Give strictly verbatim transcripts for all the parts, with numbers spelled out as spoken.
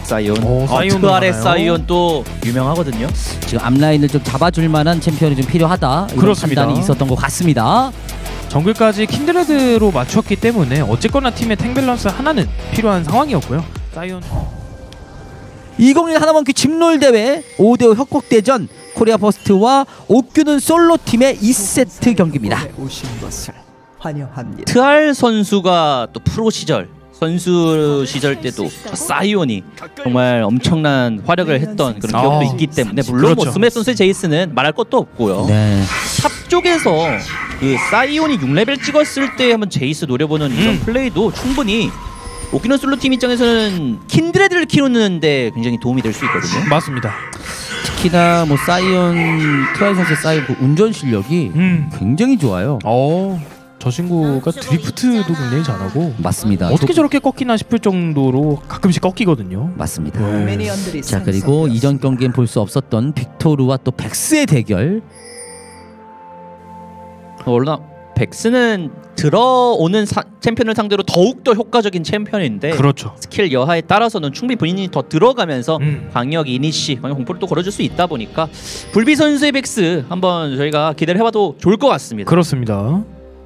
사이온. 오, 어, 사이온도 트알의 많아요. 사이온 또 유명하거든요. 지금 앞라인을 좀 잡아줄 만한 챔피언이 좀 필요하다. 이런 그렇습니다. 판단이 있었던 것 같습니다. 정글까지 킨드레드로 맞췄기 때문에 어쨌거나 팀의 탱 밸런스 하나는 필요한 상황이었고요. 사이온 이천일 하나원큐 집롤 대회 오 대 오 협곡대전 코리아 퍼스트와 옥규는 솔로팀의 이 세트 경기입니다. 오신 것을 환영합니다. 트알 선수가 또 프로 시절 선수 시절 때도 사이온이 정말 엄청난 활약을 했던 그런 기억도 아, 있기 때문에 물론 그렇죠. 뭐 스맵 선수의 제이스는 말할 것도 없고요. 네. 탑 쪽에서 그 사이온이 육 레벨 찍었을 때 한번 제이스 노려보는 이런 음. 플레이도 충분히 오키노 솔로 팀 입장에서는 킨드레드를 키우는데 굉장히 도움이 될 수 있거든요. 맞습니다. 특히나 뭐 사이온 트라이 선수의 사이온 그 운전 실력이 음. 굉장히 좋아요. 어, 저 친구가 드리프트도 굉장히 잘하고 맞습니다. 어떻게 또- 저렇게 꺾이나 싶을 정도로 가끔씩 꺾이거든요. 맞습니다. 네. 미니언들이 자 그리고 이전 경기엔 볼 수 없었던 빅토르와 또 백스의 대결. 워낙 백스는 들어오는 사, 챔피언을 상대로 더욱더 효과적인 챔피언인데 그렇죠. 스킬 여하에 따라서는 충분히 본인이 더 들어가면서 음. 광역 이니시, 광역 공포를 또 걸어줄 수 있다 보니까 불비 선수의 백스 한번 저희가 기대를 해봐도 좋을 것 같습니다. 그렇습니다.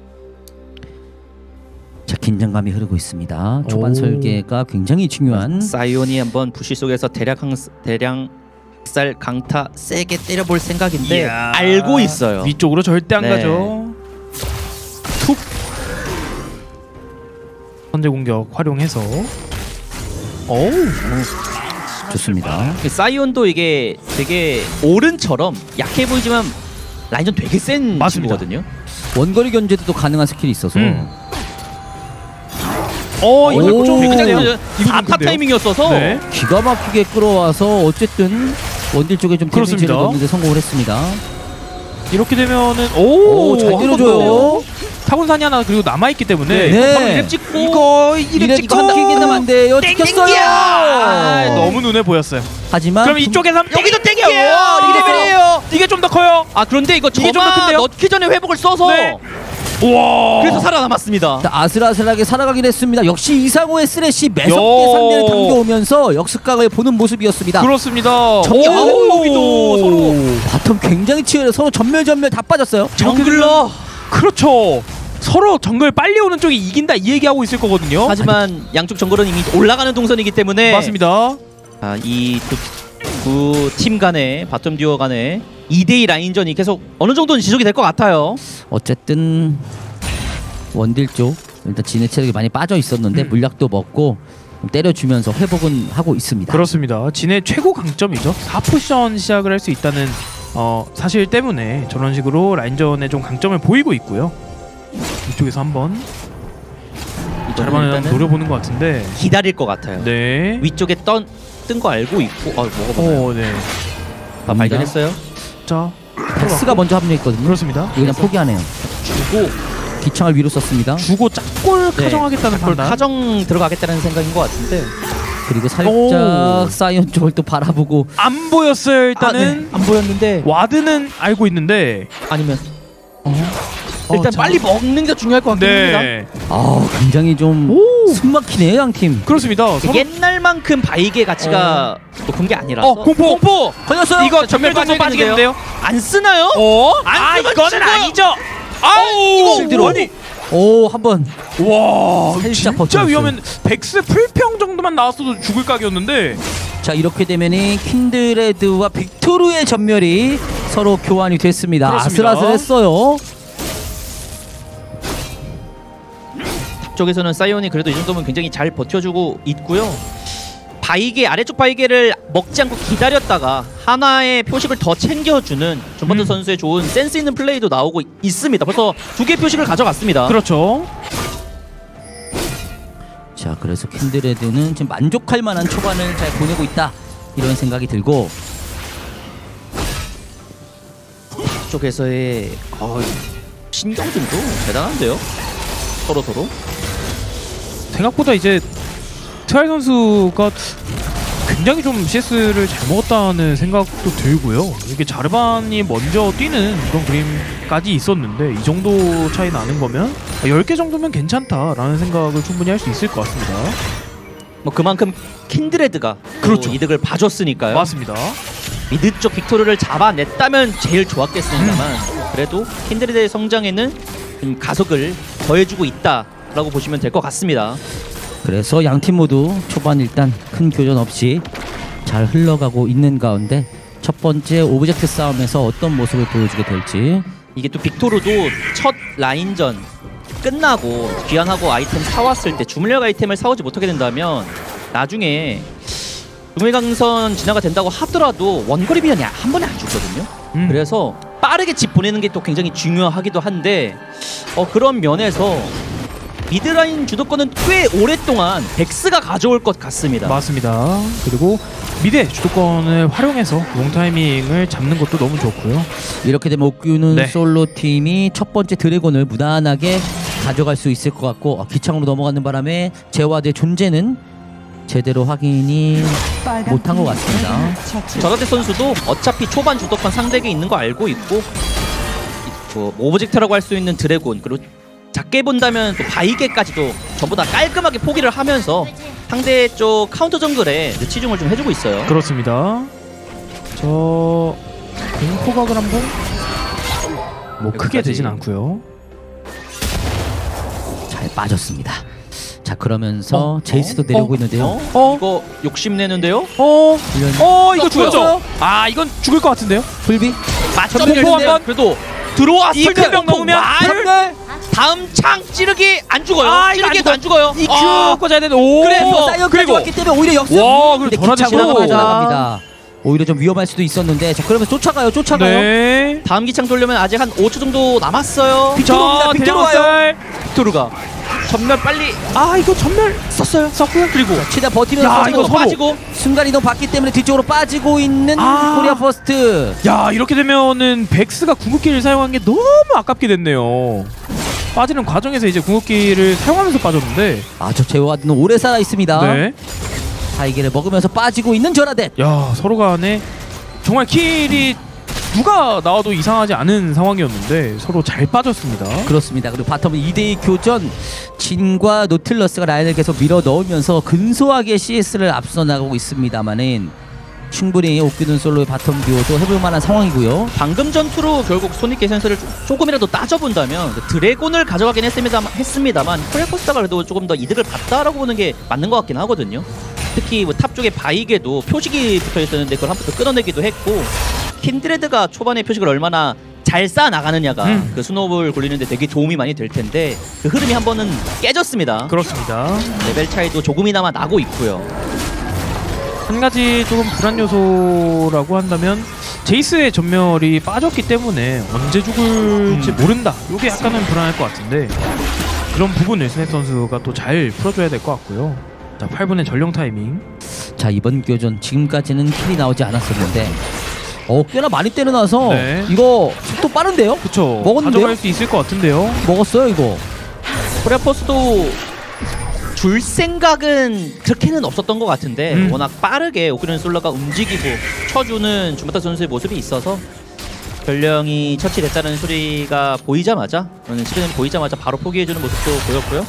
자 긴장감이 흐르고 있습니다. 초반 오. 설계가 굉장히 중요한. 사이온이 한번 부시 속에서 대략 항, 대량 쌀 강타 세게 때려볼 생각인데 이야. 알고 있어요. 위쪽으로 절대 안 네. 가죠. 툭. 선제 공격 활용해서. 어우. 좋습니다. 사이온도 이게 되게 오른처럼 약해 보이지만 라인전 되게 센 맞습니다. 친구거든요. 원거리 견제도 또 가능한 스킬이 있어서. 음. 어 이거 오. 좀 굉장히 큰데요? 사 타 타이밍이었어서 네. 기가 막히게 끌어와서 어쨌든 원딜 쪽에 좀 데미지를 그렇습니다. 넣는데 성공을 했습니다. 이렇게 되면은 오, 오, 잘 때려줘요. 타곤산이 하나 그리고 남아 있기 때문에 네. 바로 이랩 찍고 이거 이래 이랩 이거 찍고 한 킬게 나면 안 돼요. 찍혔어요. 아, 너무 눈에 보였어요. 하지만 그럼 이쪽에서 한번 여기도 땡겨요. 땡겨요. 이게 레벨이에요. 이게 좀 더 커요. 아 그런데 이거 이게 좀더 저마 큰데요? 넣기 전에 회복을 써서 네. 우와. 그래서 살아남았습니다. 자, 아슬아슬하게 살아가긴 했습니다. 역시 이상호의 쓰레쉬 매섭게 요. 상대를 당겨오면서 역습각을 보는 모습이었습니다. 그렇습니다. 정리- 오, 아우. 여기도 서로 바텀 굉장히 치열해. 서로 전멸 전멸 다 빠졌어요. 정글러. 그렇죠. 서로 정글 빨리 오는 쪽이 이긴다 이 얘기하고 있을 거거든요. 하지만 양쪽 정글은 이미 올라가는 동선이기 때문에 맞습니다. 아, 이두 팀 간의 바텀 듀오 간의 이 대 이 라인전이 계속 어느 정도는 지속이 될 것 같아요. 어쨌든 원딜 쪽 일단 진해 체력이 많이 빠져 있었는데 음. 물약도 먹고 때려주면서 회복은 하고 있습니다. 그렇습니다. 진의 최고 강점이죠. 사 포션 시작을 할 수 있다는 어, 사실 때문에 저런 식으로 라인전에 좀 강점을 보이고 있고요. 이쪽에서 한번 자르반을 일단은 노려보는 것 같은데. 기다릴 것 같아요. 네. 위쪽에 뜬 거 알고 있고 어, 먹어봐요. 오, 네. 아, 발견했어요. 자, 팩스가 먼저 합류했거든요. 그렇습니다. 이거 그냥 포기하네요. 주고 기창을 위로 썼습니다. 주고 짝골 네. 가정하겠다는 그걸 판단. 카정 들어가겠다는 생각인 것 같은데 그리고 살짝 오. 사이언 쪽을 또 바라보고 안 보였어요. 일단은 아, 네. 안 보였는데 와드는 알고 있는데. 아니면 어? 일단 어, 자. 빨리 먹는 게 중요할 것 같긴 합니다. 네. 아 굉장히 좀 오. 숨막히네요 양팀. 그렇습니다. 서로... 옛날만큼 바이게 가치가 높은 게 아니라서 어, 공포. 공포 걸렸어요. 이거 전멸 전멸 정도 빠지겠는데요? 빠지겠는데요? 안 쓰나요? 어? 안 아, 쓰면 이거는 지금- 아니죠. 아우. 실드로. 아니. 오 한번 와, 살짝 진짜 버텼어요. 위험한. 백스 풀평 정도만 나왔어도 죽을 각이었는데. 자 이렇게 되면이 킨드레드와 빅토르의 전멸이 서로 교환이 됐습니다. 그렇습니다. 아슬아슬했어요. 쪽에서는 사이온이 그래도 이 정도면 굉장히 잘 버텨주고 있고요. 바이게 아래쪽 바이게를 먹지 않고 기다렸다가 하나의 표식을 더 챙겨주는 존버드 음. 선수의 좋은 센스 있는 플레이도 나오고 있습니다. 벌써 두 개의 표식을 가져갔습니다. 그렇죠. 자 그래서 킨드레드는 지금 만족할 만한 초반을 잘 보내고 있다 이런 생각이 들고 쪽에서의 어, 신경전도 대단한데요. 서로 서로. 생각보다 이제 트알 선수가 굉장히 좀 씨에스를 잘 먹었다는 생각도 들고요. 이게 자르반이 먼저 뛰는 그런 그림까지 있었는데 이 정도 차이 나는 거면 열 개 정도면 괜찮다라는 생각을 충분히 할 수 있을 것 같습니다. 뭐 그만큼 킨드레드가 그렇죠. 또 이득을 봐줬으니까요. 맞습니다. 미드 쪽 빅토르를 잡아냈다면 제일 좋았겠습니다만 그래도 킨드레드의 성장에는 좀 가속을 더해주고 있다라고 보시면 될 것 같습니다. 그래서 양 팀 모두 초반 일단 큰 교전 없이 잘 흘러가고 있는 가운데 첫 번째 오브젝트 싸움에서 어떤 모습을 보여주게 될지. 이게 또 빅토르도 첫 라인전 끝나고 귀환하고 아이템 사왔을 때 주물력 아이템을 사오지 못하게 된다면 나중에 주물강선 진화가 된다고 하더라도 원거리 비전이 한 번에 안 죽거든요. 음. 그래서 빠르게 집 보내는 게 또 굉장히 중요하기도 한데 어, 그런 면에서 미드라인 주도권은 꽤 오랫동안 백스가 가져올 것 같습니다. 맞습니다. 그리고 미드의 주도권을 활용해서 롱 타이밍을 잡는 것도 너무 좋고요. 이렇게 되면 옥규는 네. 솔로 팀이 첫 번째 드래곤을 무난하게 가져갈 수 있을 것 같고 어, 기창으로 넘어가는 바람에 제와드의 존재는 제대로 확인이 못한 것 같습니다. 저라데 선수도 어차피 초반 주도권 상대에게 있는 거 알고 있고 뭐 오브젝트라고 할 수 있는 드래곤 그리고 작게 본다면 또 바이게까지도 전부 다 깔끔하게 포기를 하면서 상대 쪽 카운터 정글에 치중을 좀 해주고 있어요. 그렇습니다. 저 공포각을 한번 뭐 크게 여기까지. 되진 않고요. 잘 빠졌습니다. 자 그러면서 어? 제이스도 어? 내려오고 어? 있는데요. 어? 어? 이거 욕심내는데요? 어? 훈련 어 이거 떴고요. 죽었죠? 아 이건 죽을 것 같은데요? 불비 맞점을 공포 한번 그래도 들어왔을 때 이클병 넘으면 말 다음 창 찌르기 안 죽어요. 아, 이거 안 찌르기도 안 죽어요. 이 큐 아, 꽂아야 되는데 오 그래서 사이언까지 그리고 왔기 때문에 오히려 역습. 와, 근데 그리고 덜하지 기창으로 않고. 나갑니다. 오히려 좀 위험할 수도 있었는데 자 그러면 쫓아가요 쫓아가요. 네. 다음 기창 돌려면 아직 한 오 초 정도 남았어요. 빅토르입니다, 빅토르 와요. 대장살. 빅토르가 전멸 빨리 아 이거 전멸 썼어요. 썼고요. 그리고 최대한 버티면서 야, 빠지고, 이거 서로. 빠지고 순간 이동 받기 때문에 뒤쪽으로 빠지고 있는 아. 코리아 퍼스트. 야 이렇게 되면은 백스가 궁극기를 사용한 게 너무 아깝게 됐네요. 빠지는 과정에서 이제 궁극기를 사용하면서 빠졌는데. 아저 제와드는 오래 살아 있습니다. 네. 사이게를 먹으면서 빠지고 있는 저라데. 야 서로 간에 정말 킬이 누가 나와도 이상하지 않은 상황이었는데 서로 잘 빠졌습니다. 그렇습니다. 그리고 바텀은 이 대 이 교전. 진과 노틸러스가 라인을 계속 밀어 넣으면서 근소하게 씨에스를 앞서 나가고 있습니다만은 충분히 옥규는 솔로의 바텀 듀오도 해볼 만한 상황이고요. 방금 전투로 결국 소닉 개선서를 조금이라도 따져본다면 드래곤을 가져가긴 했습니다, 했습니다만 코리아포스타가 그래도 조금 더 이득을 봤다라고 보는 게 맞는 것 같긴 하거든요. 특히 뭐 탑 쪽에 바이게도 표식이 붙어 있었는데 그걸 한 번 더 끊어내기도 했고 킨드레드가 초반에 표식을 얼마나 잘 쌓아 나가느냐가 음. 그 스노우볼 굴리는데 되게 도움이 많이 될 텐데 그 흐름이 한 번은 깨졌습니다. 그렇습니다. 레벨 차이도 조금이나마 나고 있고요. 한 가지 조금 불안 요소라고 한다면 제이스의 전멸이 빠졌기 때문에 언제 죽을지 음. 모른다. 이게 약간은 불안할 것 같은데 그런 부분을 스냅 선수가 또 잘 풀어줘야 될 것 같고요. 자 팔 분의 전령 타이밍. 자 이번 교전 지금까지는 킬이 나오지 않았었는데 어 꽤나 많이 때려놔서 네. 이거 속도 빠른데요? 그쵸. 먹었는데요? 가져갈 수 있을 것 같은데요. 먹었어요 이거. 코리아포스도 줄 생각은 그렇게는 없었던 것 같은데 음. 워낙 빠르게 오크는 솔러가 움직이고 쳐주는 주마타 선수의 모습이 있어서 전령이 처치됐다는 소리가 보이자마자 시그널이 보이자마자 바로 포기해주는 모습도 보였고요.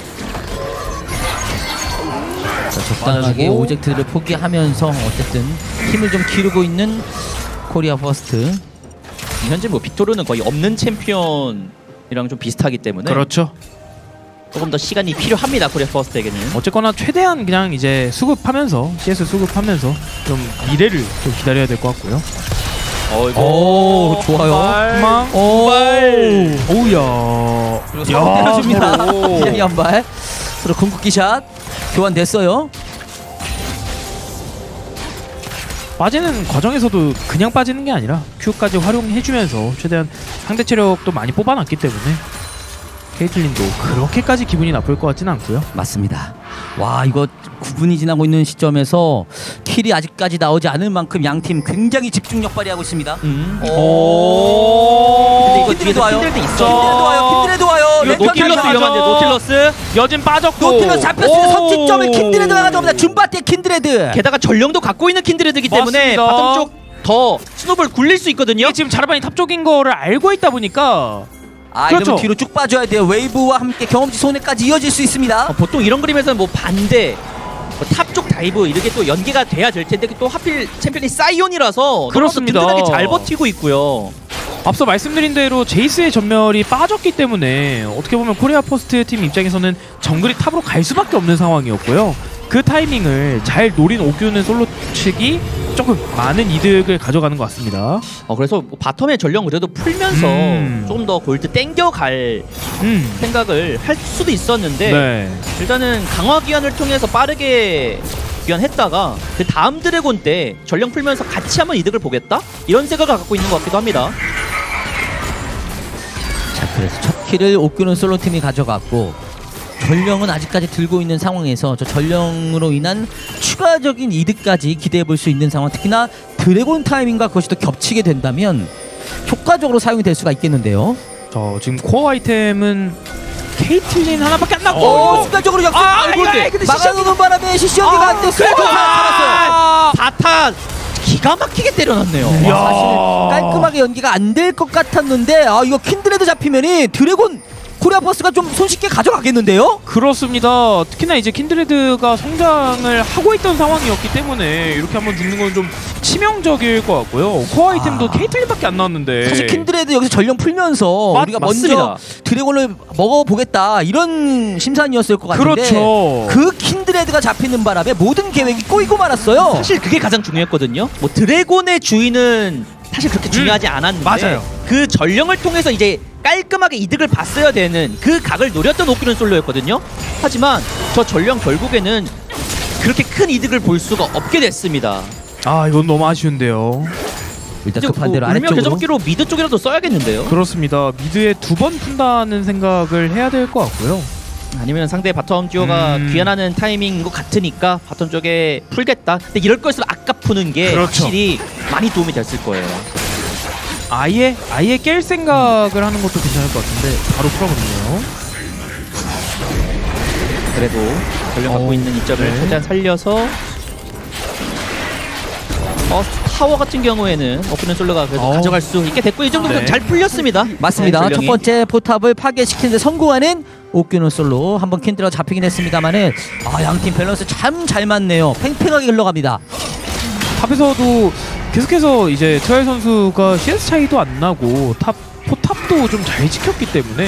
자, 적당하게 맞아주고. 오젝트를 포기하면서 어쨌든 힘을 좀 기르고 있는 코리아 퍼스트. 현재 뭐 빅토르는 거의 없는 챔피언이랑 좀 비슷하기 때문에 그렇죠. 조금 더 시간이 필요합니다. 코리아 퍼스트에게는. 어쨌거나 최대한 그냥 이제 수급하면서 씨에스 수급하면서 좀 미래를 좀 기다려야 될 것 같고요. 어, 이거 오, 좋아요. 한방 오, 오우야. 그리고 서로 때려줍니다. 서로. 이양이 한 발. 서로 궁극기 샷 교환됐어요. 빠지는 과정에서도 그냥 빠지는 게 아니라 Q까지 활용해주면서 최대한 상대 체력도 많이 뽑아놨기 때문에 케이틀린도 그렇게까지 기분이 나쁠 것 같지는 않고요. 맞습니다. 와 이거 구 분이 지나고 있는 시점에서 킬이 아직까지 나오지 않을 만큼 양팀 굉장히 집중력 발휘하고 있습니다. 음. 오. 근데 이거 킨드레드 뒤에서 와요. 킨드레드 있어. 킨드레드 와요. 킨드레드 와요. 이거 렌탈 노틸러스 가져가죠. 위험한데 노틸러스. 여진 빠졌고 노틸러스 잡혔으니 오. 선취점을 킨드레드가 가져옵니다. 줌바띠 킨드레드. 게다가 전령도 갖고 있는 킨드레드이기 때문에 맞습니다. 바텀 쪽 더 스노볼 굴릴 수 있거든요. 이게 지금 자르반이 탑 쪽인 거를 알고 있다 보니까 아 그렇죠. 이러면 뒤로 쭉 빠져야 돼요. 웨이브와 함께 경험치 손해까지 이어질 수 있습니다. 어, 보통 이런 그림에서는 뭐 반대 뭐 탑쪽 다이브 이렇게 또 연계가 돼야 될 텐데 또 하필 챔피언이 사이온이라서 그렇습니다. 든든하게 잘 버티고 있고요. 앞서 말씀드린 대로 제이스의 전멸이 빠졌기 때문에 어떻게 보면 코리아 퍼스트 팀 입장에서는 정글이 탑으로 갈 수밖에 없는 상황이었고요. 그 타이밍을 잘 노린 오규는 솔로 측이 조금 많은 이득을 가져가는 것 같습니다. 어, 그래서 뭐 바텀의 전령 그래도 풀면서 음. 조금 더 골드 땡겨갈 음. 생각을 할 수도 있었는데 네. 일단은 강화 기한을 통해서 빠르게 귀환했다가 그 다음 드래곤 때 전령 풀면서 같이 한번 이득을 보겠다? 이런 생각을 갖고 있는 것 같기도 합니다. 자, 그래서 첫 킬을 옥규는 솔로팀이 가져갔고 전령은 아직까지 들고 있는 상황에서 저 전령으로 인한 추가적인 이득까지 기대해 볼 수 있는 상황, 특히나 드래곤 타이밍과 그것이 또 겹치게 된다면 효과적으로 사용이 될 수가 있겠는데요. 저 지금 코어 아이템은 케이틀린 하나밖에 안 남고 오, 순간적으로 역전! 아, 이거 근데 막아놓는 바람에 시시하게가 안 됐어요. 그래도 살았어요. 바타 기가 막히게 때려놨네요. 이야. 와, 사실 깔끔하게 연기가 안 될 것 같았는데 아 이거 킨드레드 잡히면이 드래곤 코리아 버스가 좀 손쉽게 가져가겠는데요? 그렇습니다. 특히나 이제 킨드레드가 성장을 하고 있던 상황이었기 때문에 이렇게 한번 죽는 건 좀 치명적일 것 같고요. 코어 아이템도 아. 케이틀린밖에 안 나왔는데 사실 킨드레드 여기서 전령 풀면서 맞- 우리가 맞습니다. 먼저 드래곤을 먹어보겠다 이런 심산이었을 것 같은데 그렇죠. 그 킨드레드가 잡히는 바람에 모든 계획이 꼬이고 말았어요. 사실 그게 가장 중요했거든요. 뭐 드래곤의 주인은 사실 그렇게 중요하지 않았는데 맞아요. 그 전령을 통해서 이제 깔끔하게 이득을 봤어야 되는 그 각을 노렸던 오큐는 솔로였거든요. 하지만 저 전령 결국에는 그렇게 큰 이득을 볼 수가 없게 됐습니다. 아 이건 너무 아쉬운데요. 일단 이제 급한 대로 뭐 울며 아래쪽으로 겨자먹기로 미드 쪽이라도 써야겠는데요. 그렇습니다. 미드에 두 번 푼다는 생각을 해야 될 것 같고요. 아니면 상대 바텀 듀오가 음. 귀환하는 타이밍인 것 같으니까 바텀 쪽에 풀겠다. 근데 이럴 거였으면 아까 푸는 게 그렇죠. 확실히 많이 도움이 됐을 거예요. 아예 아예 깰 생각을 하는 것도 괜찮을 것 같은데 바로 풀어버리네요. 그래도 전령 갖고 어, 있는 이점을 네. 최대한 살려서 어, 타워 같은 경우에는 오픈은 솔로가 그래도 어. 가져갈 수 있게 됐고 이 정도면 네. 잘 풀렸습니다. 맞습니다. 네, 첫 전령이. 번째 포탑을 파괴시키는데 성공하는 옥규는 솔로 한번 킨드레가 잡히긴 했습니다만은 아 양팀 밸런스 참 잘 맞네요. 팽팽하게 흘러갑니다. 탑에서도 계속해서 이제 트라이 선수가 씨에스 차이도 안 나고 탑 포탑도 좀 잘 지켰기 때문에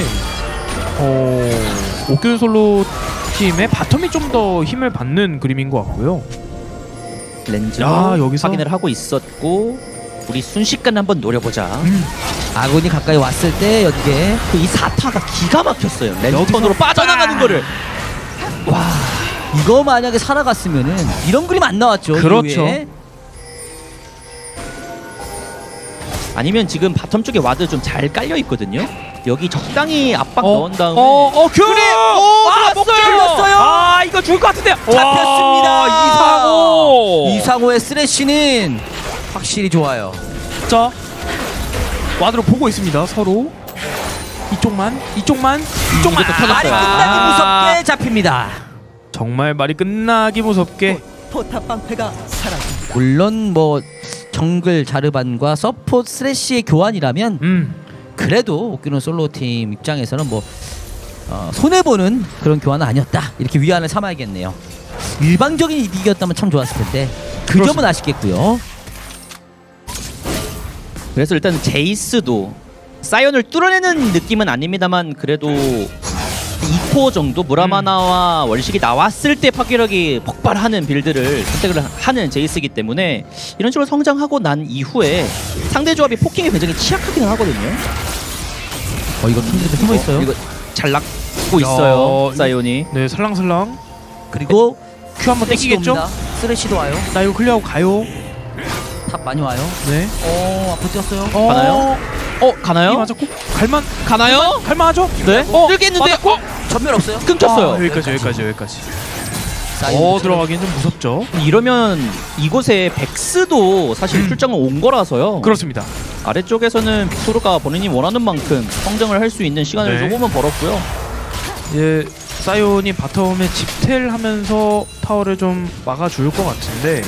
어 옥균 솔로 팀의 바텀이 좀 더 힘을 받는 그림인 것 같고요. 렌즈로 야, 여기서? 확인을 하고 있었고 우리 순식간에 한번 노려보자. 아군이 가까이 왔을 때 연계 그 이 사타가 기가 막혔어요. 렌즈 여기서- 턴으로 빠져나가는 아. 거를. 와 이거 만약에 살아갔으면은 이런 그림 안 나왔죠. 그렇죠. 이후에. 아니면 지금 바텀 쪽에 와드 좀 잘 깔려 있거든요. 여기 적당히 압박 어, 넣은 다음에 어, 어, 큐! 그래! 오, 아, 들어왔어요! 들어왔어요! 아, 이거 죽을 것 같은데요. 잡혔습니다. 와, 이상호. 이상호의 쓰레쉬는 확실히 좋아요. 자, 와드로 보고 있습니다. 서로 이쪽만, 이쪽만, 이쪽만. 이것도 터졌어요. 말이 끝나기 무섭게 잡힙니다. 정말 말이 끝나기 무섭게. 포탑 방패가 사라집니다. 물론 뭐 정글 자르반과 서포트 쓰레쉬의 교환이라면 음, 그래도 옥규는 솔로팀 입장에서는 뭐 어, 손해보는 그런 교환은 아니었다 이렇게 위안을 삼아야겠네요. 일방적인 이득이었다면 참 좋았을 텐데 그 그렇습니다. 점은 아쉽겠고요. 그래서 일단 제이스도 사이언을 뚫어내는 느낌은 아닙니다만 그래도 이 코어 정도 무라마나와 음. 월식이 나왔을 때 파괴력이 폭발하는 빌드를 선택을 하는 제이스이기 때문에 이런 식으로 성장하고 난 이후에 상대 조합이 포킹에 굉장히 취약하기는 하거든요. 어 이거 킨드레드 숨어 있어요. 이거 잘 낙고 있어요. 사이온이. 네, 살랑살랑. 그리고 큐 한번 땡기겠죠? 옵니다. 쓰레쉬도 와요. 나 이거 클리어하고 가요. 탑 많이 와요. 네. 어 앞으로 뛰었어요. 어, 가나요? 어 가나요? 이 맞았고 갈만 가나요? 갈만하죠? 네. 어, 뚫겠는데 맞았고? 어, 전멸 없어요. 끊겼어요. 아, 여기까지 여기까지 여기까지. 사이언 어 처럼. 들어가기엔 좀 무섭죠. 이러면 이곳에 백스도 사실 음. 출장을 온 거라서요. 그렇습니다. 아래쪽에서는 빅토르가 본인이 원하는 만큼 성장을 할 수 있는 시간을 네. 조금은 벌었고요. 이제 사이온이 바텀에 집텔 하면서 타워를 좀 막아줄 것 같은데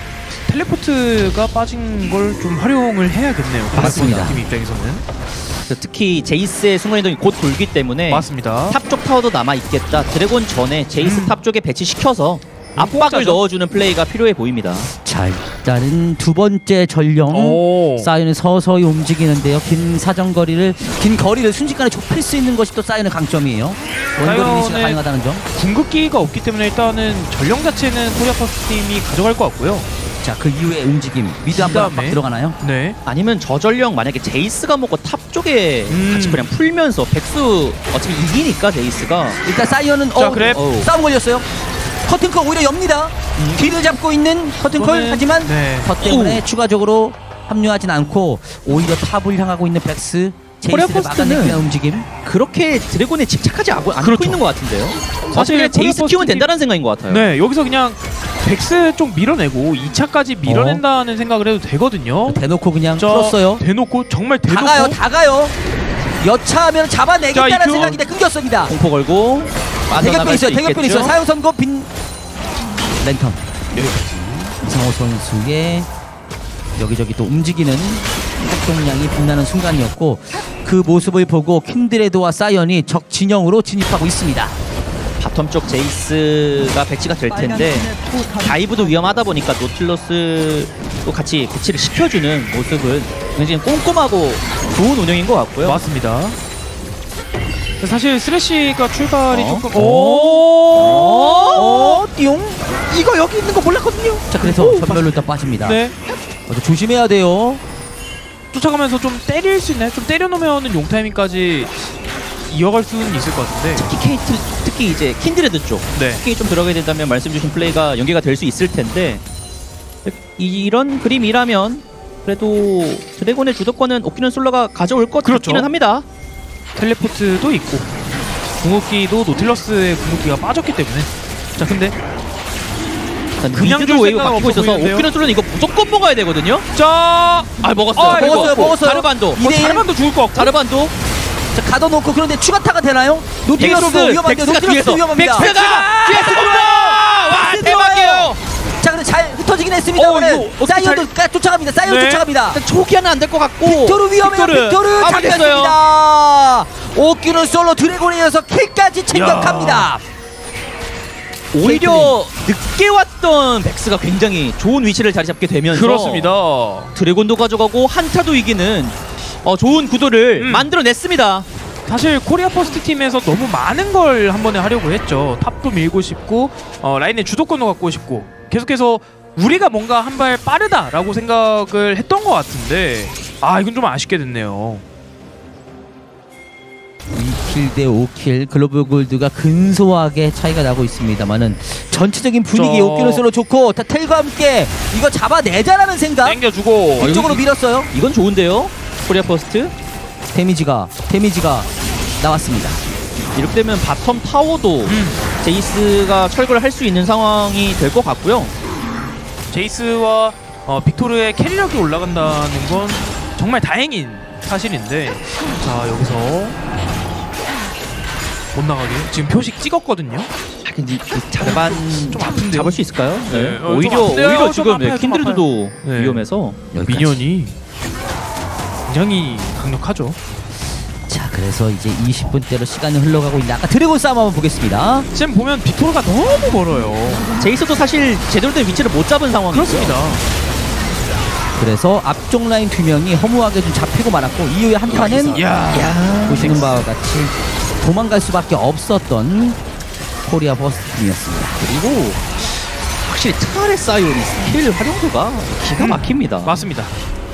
텔레포트가 빠진 걸 좀 활용을 해야겠네요. 맞습니다. 팀 입장에서는. 특히 제이스의 순간이동이 곧 돌기 때문에 맞습니다. 탑 쪽 타워도 남아 있겠다. 드래곤 전에 제이스 음. 탑 쪽에 배치시켜서 압박을 공짜죠. 넣어주는 플레이가 필요해 보입니다. 자, 일단은 두 번째 전령 오. 사이언이 서서히 움직이는데요. 긴 사정거리를 긴 거리를 순식간에 좁힐 수 있는 것이 또 사이언의 강점이에요. 원거리 위치가 사이언의- 가능하다는 점. 궁극기가 없기 때문에 일단은 전령 자체는 코리아 퍼스트 팀이 가져갈 것 같고요. 자, 그 이후에 움직임 미드 한번 그다음에- 막 들어가나요? 네. 아니면 저 전령 만약에 제이스가 먹고 탑 쪽에 음. 같이 그냥 풀면서 백수 어차피 이기니까 제이스가 일단 사이언은 자, 어, 그래. 어, 싸움 걸렸어요. 커튼콜 오히려 엽니다. 뒤를 잡고 있는 커튼콜 이거는- 하지만 네. 더 때문에 추가적으로 합류하진 않고 오히려 탑을 향하고 있는 백스 코리아 제이스를 포스트는 막아내기 위한 움직임. 그렇게 드래곤에 집착하지 않고, 않고 그렇죠. 있는 것 같은데요. 사실 사실 코리아 제이스 포스트 키우면 팀- 된다는 생각인 것 같아요. 네, 여기서 그냥 백스 쪽 밀어내고 이 차까지 밀어낸다는 생각을 해도 되거든요. 대놓고 그냥 자, 풀었어요. 대놓고 정말 다 대놓고 가요, 다 가요. 여차하면 자, 잡아내겠다는 이표. 생각인데 끊겼습니다. 공포 걸고 대격변 빠져나갈 수 있어요, 대격변 있겠죠. 있어요. 사용 선고 빈 랜턴. 이상호 선수의 여기저기 또 움직이는 활동량이 빛나는 순간이었고 그 모습을 보고 킨드레드와 사이언이 적 진영으로 진입하고 있습니다. 바텀 쪽 제이스가 배치가 될 텐데 다이브도 위험하다 보니까 노틸러스도 같이 배치를 시켜주는 모습은 굉장히 꼼꼼하고 좋은 운영인 것 같고요. 맞습니다. 사실 쓰레쉬가 출발이 어? 조금 어? 어, 띠용. 이거 여기 있는 거 몰랐거든요. 자, 그래서 전멸로 일단 빠집니다. 네. 어, 조심해야 돼요. 쫓아가면서 좀 때릴 수 있나요? 좀 때려놓으면은 용 타이밍까지 이어갈 수는 있을 것 같은데. 특히 케이트, 특히 이제 킨드레드 쪽 네. 특히 좀 들어가게 된다면 말씀주신 플레이가 연계가 될 수 있을 텐데 이런 그림이라면 그래도 드래곤의 주도권은 오키는 솔러가 가져올 것 그렇죠. 같기는 합니다. 텔레포트도 있고 궁극기도 노틸러스의 궁극기가 빠졌기 때문에. 자, 근데 일단 그냥 미드로 줄 웨이브 생각 바뀌고 없어 있어서 보이는데요? 오키는 솔러는 이거 무조건 먹어야 되거든요. 자, 아 먹었어요. 아, 이거 먹었어요, 먹었어요. 자르반도. 이 대 일. 자르반도 죽을 것 같고. 자르반도. 자, 가둬놓고 그런데 추가타가 되나요? 노틸러스 백스, 위험한데요. 백스가 노틸러스 뒤에서. 위험합니다. 백스가 뒤에서 들어와. 와 백스 대박이에요. 자, 근데 잘 흩어지긴 했습니다. 어, 오늘 이거 어떻게 사이언도 까- 쫓아갑니다. 사이언 네. 쫓아갑니다. 일단 초기화는 안 될 것 같고. 빅토르 위험해요. 빅토르. 빅토르 아, 됐어요. 잡혔습니다. 오큐는 솔로 드래곤에 이어서 킬까지 챙겨갑니다. 오히려 늦게 왔던 백스가 굉장히 좋은 위치를 자리 잡게 되면서 그렇습니다. 드래곤도 가져가고 한타도 이기는 어, 좋은 구도를 음. 만들어냈습니다. 사실 코리아 퍼스트 팀에서 너무 많은 걸 한 번에 하려고 했죠. 탑도 밀고 싶고 어, 라인의 주도권도 갖고 싶고 계속해서 우리가 뭔가 한 발 빠르다라고 생각을 했던 것 같은데 아 이건 좀 아쉽게 됐네요. 이 킬 대 오 킬 글로벌 골드가 근소하게 차이가 나고 있습니다만은 전체적인 분위기 저- 오큐는 솔로 좋고 다 텔과 함께 이거 잡아내자라는 생각 땡겨주고 이쪽으로 밀었어요. 이건 좋은데요. 코리아 퍼스트. 데미지가 데미지가 나왔습니다. 이렇게 되면 바텀 타워도 음, 제이스가 철거를 할 수 있는 상황이 될 것 같고요. 제이스와 어, 빅토르의 캐리력이 올라간다는 건 정말 다행인 사실인데 자 여기서 못 나가게 지금 표식 찍었거든요. 하긴 이- 이 자르반 좀 아픈데요? 잡을 수 있을까요? 네. 네. 어, 좀 오히려 아픈데요? 오히려 좀 지금 아파요, 네, 좀 킨드레드도 네. 위험해서 여기까지. 미니언이 굉장히 강력하죠. 자, 그래서 이제 이십 분대로 시간이 흘러가고 있는데 아까 드래곤 싸움 한번 보겠습니다. 지금 보면 빅토르가 너무 멀어요. 제이스도 사실 제대로 된 위치를 못 잡은 상황이고요. 그렇습니다. 그래서 앞쪽 라인 두 명이 허무하게 좀 잡히고 말았고 이후에 한 판은 야, 보시는 바와 같이 도망갈 수밖에 없었던 코리아 버스트 팀이었습니다. 그리고 확실히 트알의 사이온이 스킬 활용도가 기가 음. 막힙니다. 맞습니다.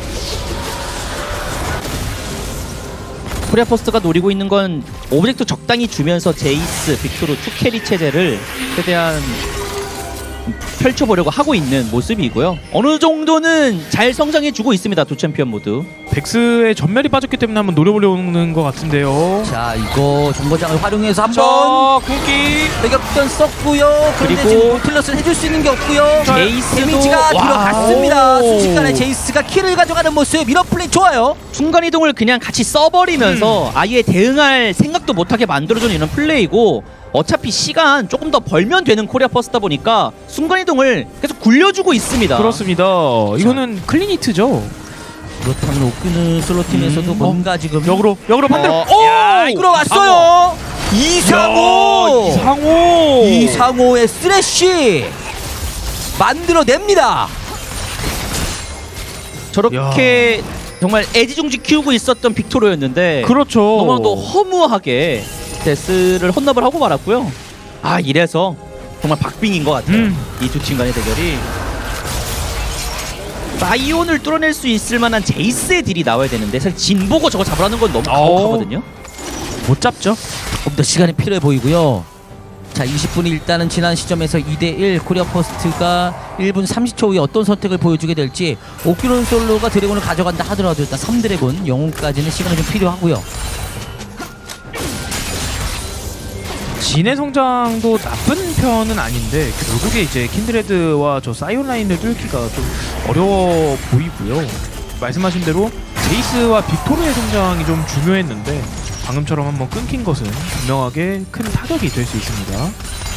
코리아 퍼스트가 노리고 있는 건 오브젝트 적당히 주면서 제이스, 빅토르, 투캐리 체제를 최대한 펼쳐보려고 하고 있는 모습이고요. 어느 정도는 잘 성장해주고 있습니다. 두 챔피언 모두. 백스의 전멸이 빠졌기 때문에 한번 노려보려는 것 같은데요. 자, 이거 정거장을 활용해서 한번 자, 궁기. 대격변 썼고요. 그런데 그리고 지금 노틸러스는 해줄 수 있는 게 없고요. 제이스도 데미지가 와. 들어갔습니다. 오. 순식간에 제이스가 킬을 가져가는 모습. 이런 플레이 좋아요. 순간이동을 그냥 같이 써버리면서 아예 대응할 생각도 못하게 만들어주는 이런 플레이고 어차피 시간 조금 더 벌면 되는 코리아 퍼스트다 보니까 순간이동을 계속 굴려주고 있습니다. 그렇습니다. 이거는 클린히트죠. 그렇다면 옥규는 솔로 팀에서도 음. 뭔가 지금 역으로 역으로 반대로. 어, 오! 야, 이끌어 왔어요. 이상호. 이상호. 이상호의 쓰레쉬 만들어냅니다. 저렇게 정말 애지중지 키우고 있었던 빅토르였는데 그렇죠. 너무나도 허무하게 데스를 혼납을 하고 말았고요. 아 이래서 정말 박빙인 것 같아요. 음. 이 두 팀 간의 대결이. 사이온을 뚫어낼 수 있을 만한 제이스의 딜이 나와야 되는데 사실 진 보고 저거 잡으라는 건 너무 가혹하거든요. 못 잡죠. 조금 더 시간이 필요해 보이고요. 자, 이십 분이 일단은 지난 시점에서 이 대 일 코리아 퍼스트가 일 분 삼십 초 후에 어떤 선택을 보여주게 될지. 옥규론 솔로가 드래곤을 가져간다 하더라도 일단 삼 드래곤 영웅까지는 시간이 좀 필요하고요. 진의 성장도 나쁜 편은 아닌데 결국에 이제 킨드레드와 저 사이온 라인을 뚫기가 좀 어려워 보이고요. 말씀하신 대로 제이스와 빅토르의 성장이 좀 중요했는데 방금처럼 한번 끊긴 것은 분명하게 큰 타격이 될 수 있습니다.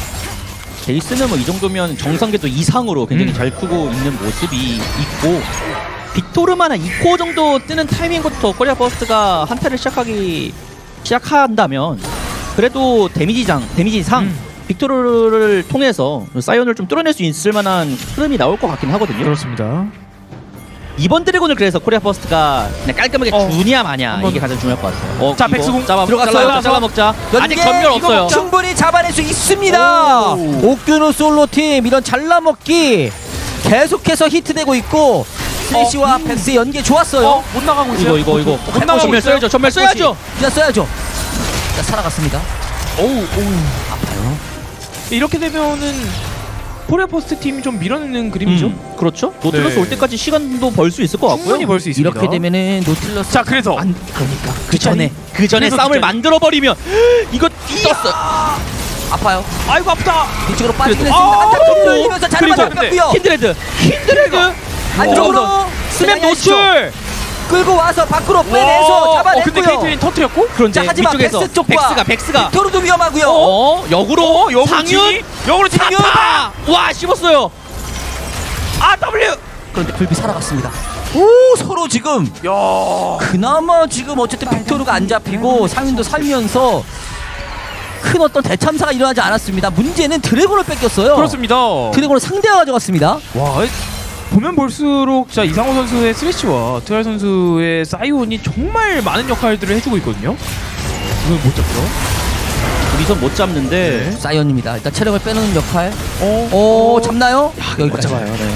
제이스는 뭐 이 정도면 정상궤도 이상으로 굉장히 음. 잘 크고 있는 모습이 있고 빅토르만 한 이 코어 정도 뜨는 타이밍부터 코리아 버스트가 한타를 시작하기 시작한다면 그래도 데미지장, 데미지상 음. 빅토르를 통해서 사이온을 좀 뚫어낼 수 있을 만한 흐름이 나올 것 같긴 하거든요. 그렇습니다. 이번 드래곤을 그래서 코리아 버스트가 그냥 깔끔하게 어. 주냐 마냐 한번. 이게 가장 중요할 것 같아요. 어, 자, 이거 백수공 잡아, 들어갔어요. 잘라, 잘라 먹자. 아직 연계 전멸 이거 없어요. 충분히 잡아낼 수 있습니다. 오. 옥규는 솔로팀 이런 잘라먹기 계속해서 히트되고 있고 스레시와 어, 음. 백스의 연계 좋았어요. 어, 못 나가고 이거 있어요. 이거 이거 못 나가고 전멸 있어요. 써야죠. 전멸 써야죠. 그냥 써야죠. 자, 살아갔습니다. 오우, 오우. 아파요. 이렇게 되면은 코리아 퍼스트 팀이 좀 밀어내는 그림이죠. 음, 그렇죠. 노틀러스 네. 올 때까지 시간도 벌 수 있을 것 같고요. 충분히 벌 수 있습니다. 이렇게 되면은 노틸러스 자, 그래서 안 그러니까 그 전에 그 전에 그래서 싸움을 그 전에. 만들어 버리면 이거 떴어요. 아파요. 아이고 아프다. 뒤쪽으로 빠지긴 그래도- 했습니다. 아, 한타 좀 그리고- 돌리면서 잘 그리고 맞았고요. 킨드레드, 킨드레드 안쪽으로 스맵 노출. 끌고 와서 밖으로 빼내서 와. 어, 근데 잡아냈고요. 케이틀린 터뜨렸고. 그런데 자, 하지만 위쪽에서 백스 쪽과 백스가 백스가 빅토르도 위험하고요. 어 역으로 역으로 상윤 진이? 역으로 상윤 진파. 와 씹었어요. 아 W. 그런데 불비 살아갔습니다. 오, 서로 지금 야. 그나마 지금 어쨌든 빅토르가 안 잡히고 상윤도 살면서 큰 어떤 대참사가 일어나지 않았습니다. 문제는 드래곤을 뺏겼어요. 그렇습니다. 드래곤을 상대가 가져갔습니다. 와. 보면 볼수록 자 이상호 선수의 스레시와 트알 선수의 사이온이 정말 많은 역할들을 해주고 있거든요. 이걸 못 잡죠? 우리선 못 잡는데 네. 사이언입니다. 일단 체력을 빼놓는 역할. 어. 오, 잡나요? 못 여기까지. 잡아요. 네.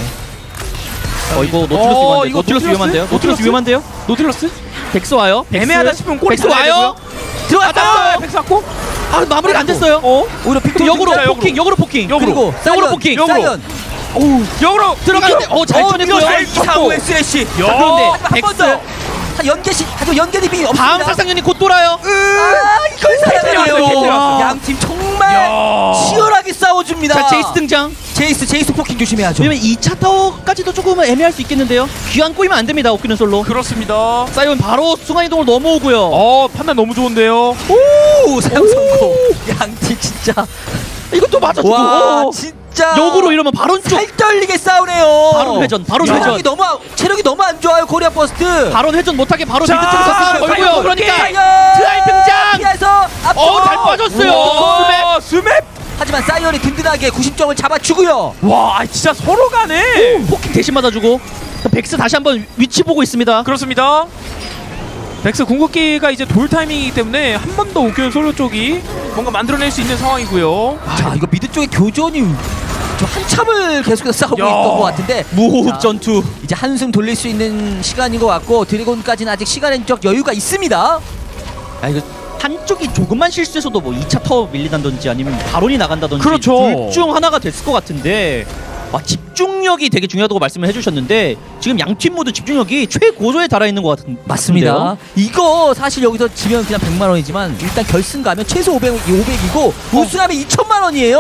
어 이거 노틸러스 어, 위험한데 이거 노틸러스 노틸러스? 위험한데요? 노틸러스 노틸러스? 위험한데요? 노틸러스? 백스 와요. 백스. 애매하다 싶으면 골이 백스 달아야 와요. 들어갔어요. 아, 백스 왔고. 아 마무리가 안 됐어요. 어? 오히려 빅토르 역으로 진짜 포킹, 역으로 포킹. 역으로. 그리고 역으로 사이언, 포킹. 역으로. 사이언. 역으로 들어가는데 어잘 어, 쳐냈고요. 이거 잘 이상호의 스레시. 야. 자, 그런데 한 번 백스 더. 한 연계시, 하지만 연계림이 없습니다. 다음 살상년이 곧 돌아요. 아, 이걸 왔어요, 살아내요. 왔어요. 양팀 정말 야. 치열하게 싸워줍니다. 자 제이스 등장. 제이스, 제이스 포킹 조심해야죠. 왜냐면 이 차 타워까지도 조금은 애매할 수 있겠는데요. 귀환 꼬이면 안 됩니다. 오키는 솔로. 그렇습니다. 사이온 바로 순간이동을 넘어오고요. 어 판단 너무 좋은데요. 오, 사용 성공. 양팀 진짜. 이것도 맞아주고. 와, 어. 진짜. 역으로 이러면 바로 쪽. 살 떨리게 싸우네요. 바로 회전, 바로 체력이 회전. 너무 안- 체력이 너무 안 좋아요. 코리아 버스트. 바로 회전 못하게 바로 자, 미드 쪽에서 싸움 사이온 걸고요. 그러니까 포킹. 트라이 등장. 피해서 앞으로. 어, 잘 빠졌어요. 와, 스맵. 하지만 사이언이 든든하게 구십 점을 잡아주고요. 와, 아, 진짜 서로 가네. 포킹 대신 맞아주고. 백스 다시 한번 위치 보고 있습니다. 그렇습니다. 백스 궁극기가 이제 돌 타이밍이기 때문에 한 번 더 오키온 솔로 쪽이 뭔가 만들어낼 수 있는 상황이고요. 자, 이거 미드 쪽의 교전이 좀 한참을 계속해서 싸우고 야. 있던 것 같은데 무호흡 자, 전투. 이제 한숨 돌릴 수 있는 시간인 것 같고 드래곤까지는 아직 시간적 여유가 있습니다. 아 이거 한쪽이 조금만 실수해서도 뭐 이 차 타워 밀리다든지 아니면 바론이 나간다든지 그렇죠. 둘 중 하나가 됐을 것 같은데 와, 집중력이 되게 중요하다고 말씀을 해주셨는데 지금 양 팀 모두 집중력이 최고조에 달아있는 것 같은, 맞습니다. 같은데요? 이거 사실 여기서 지면 그냥 백만 원이지만 일단 결승 가면 최소 오백, 오백이고 우승하면 이천만 원이에요.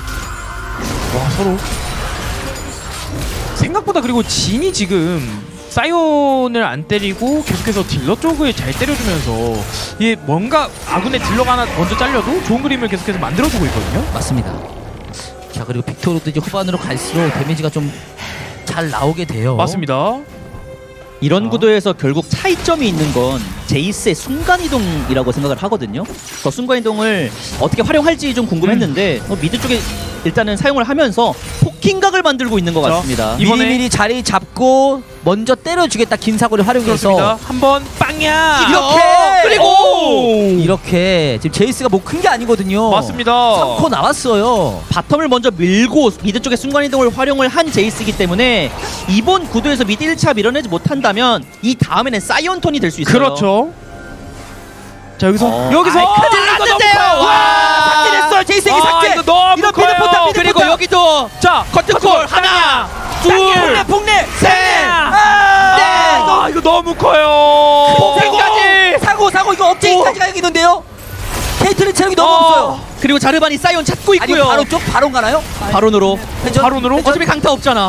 와, 서로 생각보다 그리고 진이 지금 사이온을 안 때리고 계속해서 딜러 쪽을 잘 때려주면서 이게 뭔가 아군의 딜러가 하나 먼저 잘려도 좋은 그림을 계속해서 만들어주고 있거든요. 맞습니다. 자, 그리고 빅토르도 이제 후반으로 갈수록 데미지가 좀 잘 나오게 돼요. 맞습니다. 이런 아. 구도에서 결국 차이점이 있는 건 제이스의 순간이동이라고 생각을 하거든요. 그 순간이동을 어떻게 활용할지 좀 궁금했는데 음. 어, 미드 쪽에 일단은 사용을 하면서 포킹각을 만들고 있는 것 자, 같습니다. 이번에- 미리미리 자리 잡고 먼저 때려주겠다 긴 사고를 활용해서 그렇습니다. 한번 빵야. 이렇게! 그리고 이렇게 지금 제이스가 뭐 큰 게 아니거든요. 맞습니다. 삼 코 나왔어요. 바텀을 먼저 밀고 미드 쪽에 순간이동을 활용을 한 제이스이기 때문에 이번 구도에서 미드 일 차 밀어내지 못한다면 이 다음에는 사이언톤이 될 수 있어요. 그렇죠. 자 여기서 어. 여기서 아이, 큰일 아, 이거 났는데요. 너무 커요. 와, 삭제됐어요. 제이스에게 아, 삭제. 이거 너무 이런 커요. 미드 포탑, 미드 그리고 포탑. 여기도 자 커튼콜 하나, 둘, 폭내 폭내 셋. 아, 네. 아 이거 너무 커요. 폭내까지. 사고 사고 이거 억제기까지 가야겠는데요. 케이틀린 체력이 너무 어. 없어요. 그리고 자르반이 사이온 찾고 아니 있고요. 바로 쪽 바로 가나요? 바론으로. 회전, 바론으로? 회전. 어차피 강타 없잖아.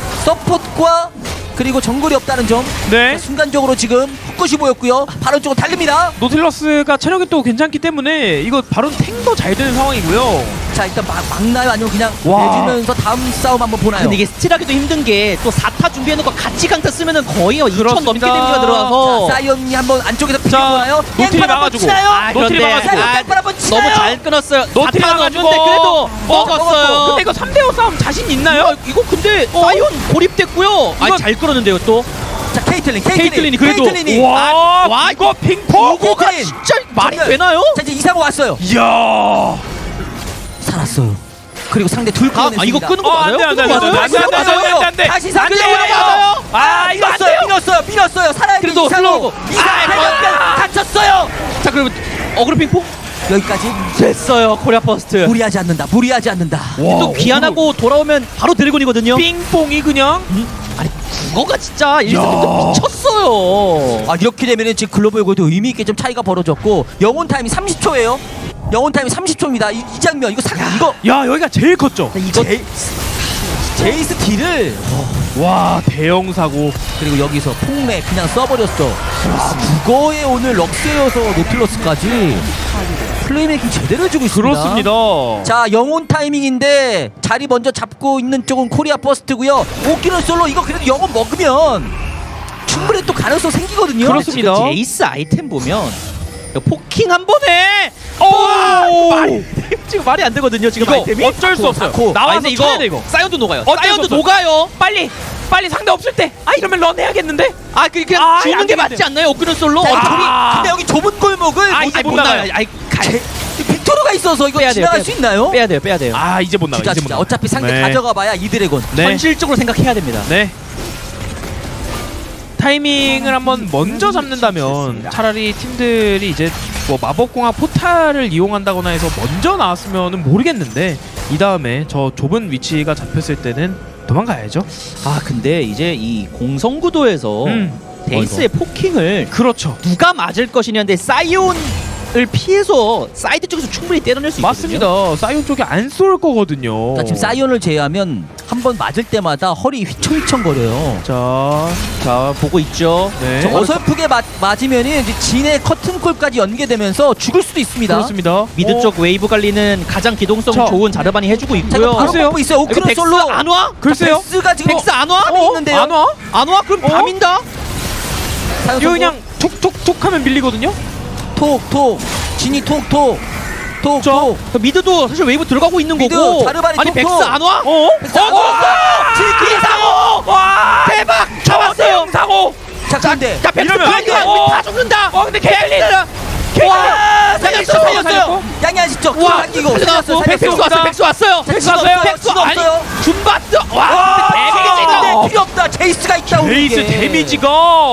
서폿과 그리고 정글이 없다는 점. 네. 순간적으로 지금 헛것이 보였고요. 바로 쪽으로 달립니다. 노틸러스가 체력이 또 괜찮기 때문에 이거 바로 탱도 잘 되는 상황이고요. 자 일단 막, 막나요? 아니면 그냥 와. 내주면서 다음 싸움 한번 보나요? 근데 이게 스틸하기도 힘든 게 또 사 타 준비해놓고 같이 강타 쓰면은 거의 이천 그렇습니다. 넘게 데미지가 들어와서 자, 사이언이 한번 안쪽에서 자, 비벼보나요? 노틸이 깽판 한번 막아주고. 치나요? 아, 노틸이 그런데 막아주고. 아, 깽판 한번 치나요? 너무 잘 끊었어요. 노틸이 사 타는 막아주고. 없는데 그래도 어, 먹었어요. 근데 이거 삼 대 오 싸움 자신 있나요? 야, 이거 근데 어? 사이온 고립됐고요. 아, 이건- 잘 끌었는데요 또. 자 케이틀린 케이틀린 케이틀린이 그래도- 케이틀린이. 와, 와, 이거 핑퐁. 이거가 케이틀린. 진짜 말이 정말. 되나요? 자 이제 이사고 왔어요. 이야. 살았어요. 그리고 상대 둘 아, 끊어냈습니다. 아, 이거 끄는 거 어, 맞아요? 안 돼, 안 돼, 안 돼, 끄는 거 안 돼, 안 돼, 안 돼, 안 돼, 안 돼, 안 돼. 다시 상대 안 돼요. 올라가요. 아, 이거 안 밀었어요, 돼요. 밀었어요, 밀었어요. 살아있는 그래도 이사고. 흘러오고. 이사고 아, 대변변 갇혔어요. 자, 그러면 어그로 핑퐁 여기까지 됐어요. 코리아 퍼스트. 무리하지 않는다. 무리하지 않는다. 또 귀환하고 돌아오면 바로 드래곤이거든요. 핑퐁이 그냥 아니, 그거가 진짜 일 세트부터 미쳤어요. 아 이렇게 되면은 지금 글로벌 골드 의미 있게 좀 차이가 벌어졌고 영혼 타임이 삼십 초예요. 영혼 타임이 삼십 초입니다. 이, 이 장면 이거 사 이거 야 여기가 제일 컸죠. 이거 제, 제이스 딜을 와 대형 사고. 그리고 여기서 폭내 그냥 써버렸어. 아, 그거에 오늘 럭스여서 노틸러스까지 플레이메이킹 제대로 해주고 있습니다. 그렇습니다. 자 영혼 타이밍인데 자리 먼저 잡고 있는 쪽은 코리아 퍼스트고요. 오키는 솔로 이거 그래도 영혼 먹으면 충분히 또 가능성 생기거든요. 그렇습니다. 지금 제이스 아이템 보면 포킹 한 번에 오! 말이 지금 말이 안 되거든요. 지금 이거 아이템이 어쩔 수 없어요. 코. 나와서 아니, 근데 쳐야 돼 이거. 사이언도 녹아요. 어쩔 수 사이언도 없어요. 녹아요. 빨리 빨리 상대 없을 때. 아 이러면 런 해야겠는데. 아, 그 그냥 아, 주는 안 게 되겠네. 맞지 않나요? 오크는 솔로. 자, 어, 이 둘이 아. 근데 여기 좁은 골목을 아, 못, 이제 못 못 나가요. 나가요. 아이, 가, 제, 빅토르가 있어서 이거 빼야 돼요, 지나갈 빼야 수 돼요. 있나요? 빼야 돼요, 빼야 돼요. 아 이제 못 나가. 주자 이제 못 주자. 나가. 어차피 상대 네. 가져가봐야 이 드래곤. 네. 현실적으로 생각해야 됩니다. 네. 타이밍을 한번 먼저 잡는다면 차라리 팀들이 이제 뭐 마법공학 포탈을 이용한다거나 해서 먼저 나왔으면 모르겠는데 이 다음에 저 좁은 위치가 잡혔을 때는 도망가야죠. 아, 근데 이제 이 공성구도에서 음. 데이스의 포킹을 그렇죠. 누가 맞을 것이냐인데 사이온을 피해서 사이드 쪽에서 충분히 때려낼 수 있거든요. 맞습니다. 사이온 쪽이 안 쏠 거거든요. 자, 지금 사이온을 제외하면 한 번 맞을 때마다 허리 휘청휘청거려요. 자, 자, 보고 있죠. 네. 저 어설프게 맞, 맞으면은 이제 진의 커튼콜까지 연계되면서 죽을 수도 있습니다. 그렇습니다. 미드 어, 쪽 웨이브 관리는 가장 기동성 자. 좋은 자르반이 해주고 자, 이거 있고요. 바로 글쎄요. 먹고 있어요. 여기 오크는 백스 솔로. 안 와? 글쎄요. 백스가 지금 백스 안 와? 안에 어? 있는데요. 안 와? 안 와? 그럼 어? 밤인다? 사연 이거 성공. 그냥 톡톡톡 하면 밀리거든요. 톡톡 진이 톡톡 자. 톡톡 그 미드도 사실 웨이브 들어가고 있는 미드, 거고. 자르반이 아니 톡톡. 백스 안 와? 어? 백스 안 와. 질끼리 사고! 와! 대박! 잡았어요! 대형 사고. 자 근데 자, 백스 이러면 파이야! 어. 우리 다 죽는다! 어, 근데 케일린. 와 살렸어 살렸어. 살렸어요. 양양시적 와, 당기고 살려나왔어. 살렸어 백스 살렸어. 왔어. 백스 왔어요. 백스 왔어요. 없어요. 백스 진호 아니, 없어요. 줌바스. 와 와, 데미지가 데미지가. 필요 없다. 제이스가 있다. 베이스 우리에게. 데미지가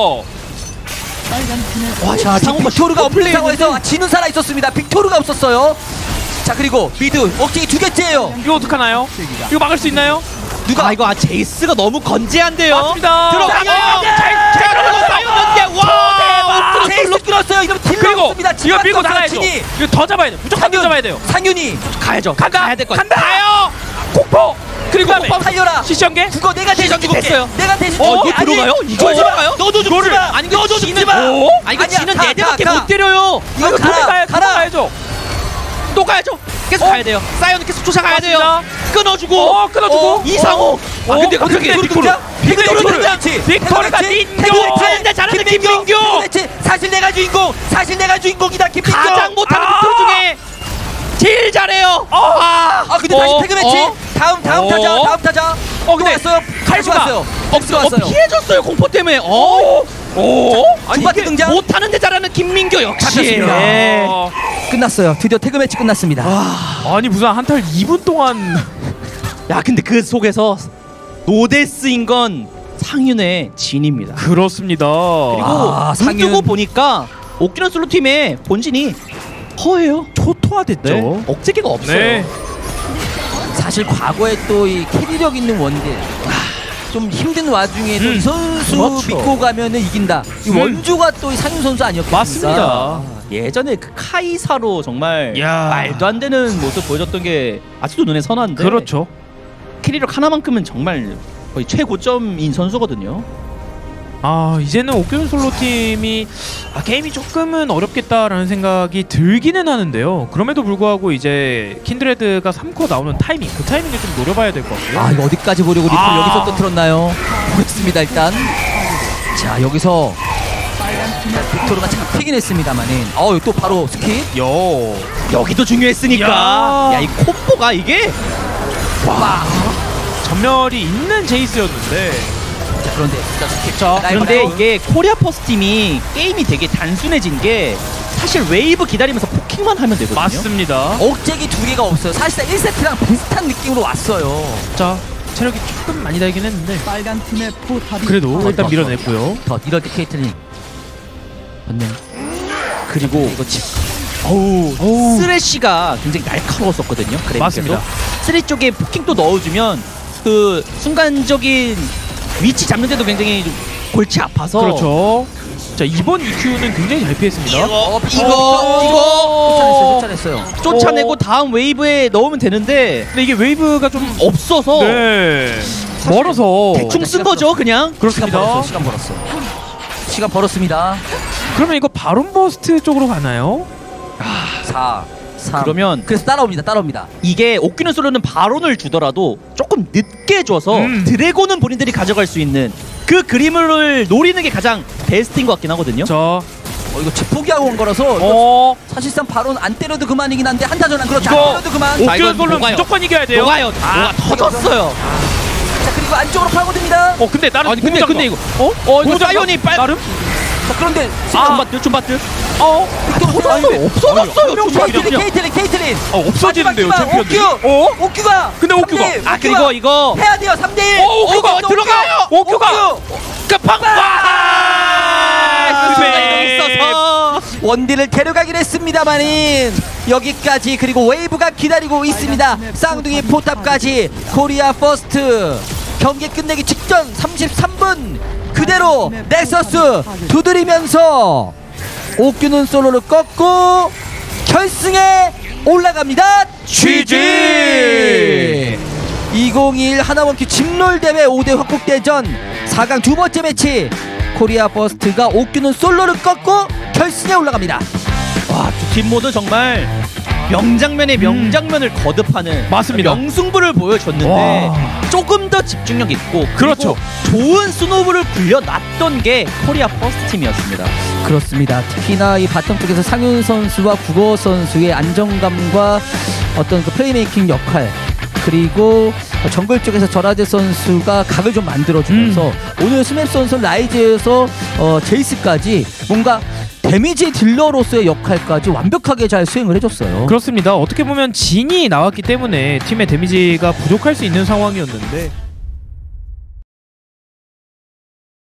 와, 자, 지금 상호가 빅토르가 없는 플레이 상황에서 지는 살아 있었습니다. 빅토르가 없었어요. 자 그리고 미드 억제기 두 개째예요. 이거 어떡하나요? 이거 막을 수 있나요? 누가 아, 이거 아, 제이스가 너무 건재한데요. 맞습니다. 들어가요. 사이언! 잘 들어가고 사이언인데 와, 아, 제이스 끌었어요. 이러면 딜러 그리고 없습니다. 이거 밀고 없어요, 나가야죠. 진이. 이거 더 잡아야 돼. 무조건 더 잡아야 돼요. 상윤이 가야죠. 간다. 가야 될 것 같아. 간다. 가요. 폭포. 그리고 그다음에 살려라. 시청계. 그거 내가 대신 시선 줄게. 죽었어요. 내가 대신 어, 줄게. 이거 들어가요? 아니, 이거 어, 들어가요? 너도 죽지 마. 아니, 이거 너도 죽지 마. 오? 아니, 이거 아니야, 지는 가, 네 대밖에 가, 못 가. 때려요. 이거 가야 가라. 가라. 가야죠. 또 가야죠. 계속 어? 가야 돼요. 사이언 계속 쫓아가야 돼요. 맞습니다. 끊어주고 어, 끊어주고. 어, 이상호. 아 어, 근데 갑자기 근데 빅토르 빅토르 등장. 빅토르가 민규 타는데 잘하는 김민규. 사실 내가 주인공. 사실 내가 주인공이다 김민규. 가장 못하는 아! 빅토르 중에 제일 잘해요. 아, 아 근데 다시 어, 태그 매치. 어? 다음 다음 어? 타자. 다음 타자. 어, 근데 왔어요. 칼수 칼수가- 왔어요. 칼수 어, 왔어요. 피해줬어요 공포 때문에. 어? 어? 아니 중바트 이게 등장. 못하는데 잘하는 김민규 역시. 잡혔습니다. 예. 아, 끝났어요. 드디어 태그 매치 끝났습니다. 아니 무슨 한탈 이 분 동안 야 근데 그 속에서 노데스인 건 상윤의 진입니다. 그렇습니다. 그리고 아, 눈 상윤. 뜨고 보니까 옥기는 솔로 팀의 본진이 허해요. 초토화됐죠. 네. 억제기가 없어요. 네. 사실 과거에 또 이 캐리력 있는 원딜 좀 힘든 와중에도 음. 이 선수 그렇죠. 믿고 가면은 이긴다. 이 음. 원주가 또 이 상윤 선수 아니었겠습니까? 맞습니다. 예전에 그 카이사로 정말 야. 말도 안 되는 모습 보여줬던 게 아직도 눈에 선한데 그렇죠. 캐리력 하나만큼은 정말 거의 최고점인 선수거든요. 아 이제는 옥균 솔로 팀이 아, 게임이 조금은 어렵겠다라는 생각이 들기는 하는데요. 그럼에도 불구하고 이제 킨드레드가 삼 코 나오는 타이밍, 그 타이밍을 좀 노려봐야 될 것 같고요. 아 이거 어디까지 보려고 리플 아. 여기서 또 틀었나요? 보겠습니다 일단. 자 여기서 빅토르가 잡히긴 했습니다만은 어 또 바로 스킵. 요. 여기도 중요했으니까. 야. 야 이 콤보가 이게 와. 전멸이 있는 제이스였는데 자 그런데 일단 스킵. 자, 라이벌 그런데 라이벌. 이게 코리아 퍼스트 팀이 게임이 되게 단순해진 게 사실 웨이브 기다리면서 포킹만 하면 되거든요. 맞습니다. 억제기 두 개가 없어요. 사실상 일 세트랑 비슷한 느낌으로 왔어요. 자 체력이 조금 많이 달긴 했는데 빨간 팀의 포탑이 그래도 일단 더, 밀어냈고요. 더 이럴 때 케이틀린 맞네. 그리고 이거 집 어우, 어우. 쓰레쉬가 굉장히 날카로웠었거든요. 그래서 맞습니다. 쓰레 쪽에 포킹도 넣어주면 그 순간적인 위치 잡는데도 굉장히 좀 골치 아파서 그렇죠. 자 이번 이큐는 굉장히 잘 피했습니다. 어, 이거 이거 이거 쫓아냈어요. 쫓아냈어요. 쫓아내고 다음 웨이브에 넣으면 되는데 근데 이게 웨이브가 좀 없어서 네. 멀어서 대충 쓴 거죠 그냥. 시간 그렇습니다. 벌었어. 시간 벌었어. 시간 벌었습니다. 그러면 이거 바론 버스트 쪽으로 가나요? 사, 삼. 그러면 그래서 따라옵니다. 따라옵니다. 이게 옥규는 솔로는 바론을 주더라도 조금 늦게 줘서 음. 드래곤은 본인들이 가져갈 수 있는 그 그림을 노리는 게 가장 베스트인 것 같긴 하거든요. 자, 어, 이거 집 포기하고 온 거라서 이거 어, 사실상 바론 안 때려도 그만이긴 한데 한타 전환 그렇죠. 이거 안 때려도 그만. 자, 옥균 이건 솔로 녹아요. 무조건 이겨야 돼요. 녹아요. 아, 녹아 터졌어요. 자 그리고 안쪽으로 파고듭니다. 어, 근데 나름 아니 근데 고무장갑. 근데 이거 어? 어 이거 고무장갑. 사이온이 빨 나름? 자 그런데 아, 줌바트 줌바트. 어, 터졌어요. 없어졌어요. 줌바트. 케이틀린 케이틀린 케이틀린. 어 없어지는데요, 마지막 희망, 챔피언들이. 옥규. 어? 옥규가. 근데 옥규가. 삼 대 일. 아 그리고 이거 해야 돼요. 삼 대 일. 어, 옥규가 들어가요. 옥규가. 끝방 와! 그 순간 네. 이동 있어서 원딜을 데려가긴 했습니다만은 여기까지 그리고 웨이브가 기다리고 있습니다. 쌍둥이 포탑까지 코리아 퍼스트 경기 끝내기 직전 삼십삼 분 그대로 넥서스 두드리면서 옥규는 솔로를 꺾고 결승에 올라갑니다. 지지 이천이십일 하나원큐 집롤 대회 오 대 확국대전 사 강 두 번째 매치 코리아 퍼스트가 옥규는 솔로를 꺾고 결승에 올라갑니다. 와, 두 팀 모두 정말 명장면에 명장면을 거듭하는 맞습니다. 명승부를 보여줬는데 와. 조금 더 집중력 있고 그리고 그렇죠. 좋은 스노우볼을 굴려놨던 게 코리아 퍼스트 팀이었습니다. 그렇습니다. 특히나 이 바텀 쪽에서 상윤 선수와 국어 선수의 안정감과 어떤 그 플레이메이킹 역할 그리고 정글 쪽에서 저라제 선수가 각을 좀 만들어주면서 오늘 스맵 선수 라이즈에서 어, 제이스까지 뭔가 데미지 딜러로서의 역할까지 완벽하게 잘 수행을 해줬어요. 그렇습니다. 어떻게 보면 진이 나왔기 때문에 팀의 데미지가 부족할 수 있는 상황이었는데